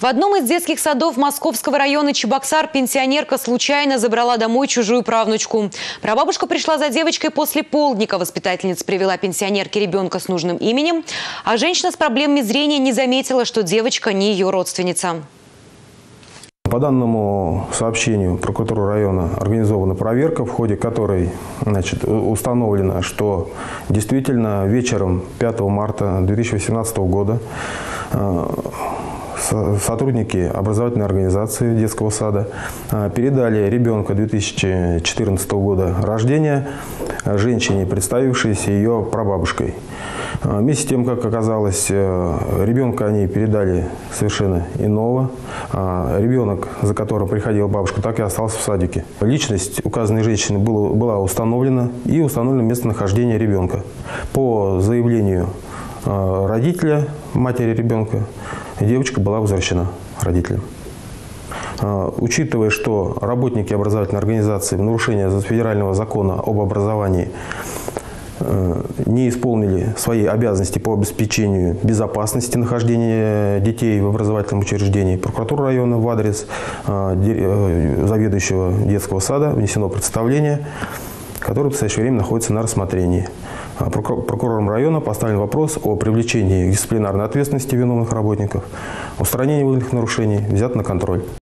В одном из детских садов Московского района Чебоксар пенсионерка случайно забрала домой чужую правнучку. Прабабушка пришла за девочкой после полдника. Воспитательница привела пенсионерке ребенка с нужным именем, а женщина с проблемами зрения не заметила, что девочка не ее родственница. По данному сообщению прокуратуры района организована проверка, в ходе которой установлено, что действительно вечером 5 марта 2018 года сотрудники образовательной организации детского сада передали ребенка 2014 года рождения женщине, представившейся ее прабабушкой. Вместе с тем, как оказалось, ребенка они передали совершенно иного. Ребенок, за которым приходила бабушка, так и остался в садике. Личность указанной женщины была установлена и установлено местонахождение ребенка. По заявлению родителя, матери ребенка, девочка была возвращена родителям. Учитывая, что работники образовательной организации в нарушение федерального закона об образовании не исполнили свои обязанности по обеспечению безопасности нахождения детей в образовательном учреждении, прокуратура района в адрес заведующего детского сада внесено представление, которое в настоящее время находится на рассмотрении. Прокурором района поставлен вопрос о привлечении к дисциплинарной ответственности виновных работников, устранении выявленных нарушений взят на контроль.